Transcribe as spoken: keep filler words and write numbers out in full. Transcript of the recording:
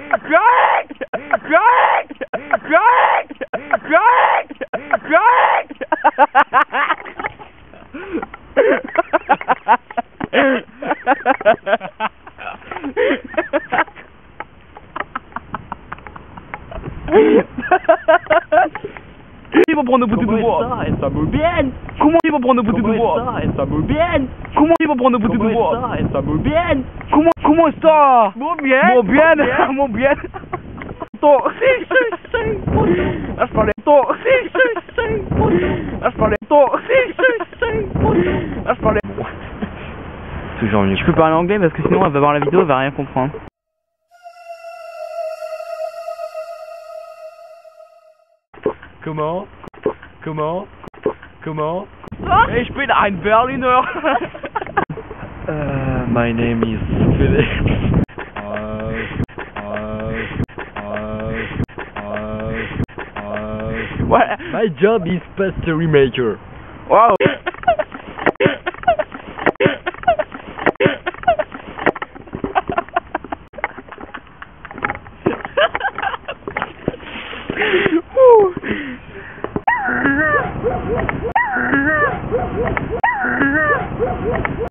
Greg! Greg! Greg! Greg! Greg! Ils vont prendre nos bouteilles de bois. Ça me bien. Comment ils vont prendre nos bouteilles de bois? Ça me bien. Comment ils vont prendre nos bouteilles de bois? Ça me bien. Comment comment ça? Mon bien. Mon bien, mon bien. Ton si si si. Là je parlais ton si si si. Là je parlais ton si si si. Là je parlais. Toujours mieux. Je peux parler anglais parce que sinon elle va voir la vidéo, elle va rien comprendre. Comment? Comment? Comment? Ich bin ein Berliner. Uh, my name is Philip. What? My job is pastry maker. Wow.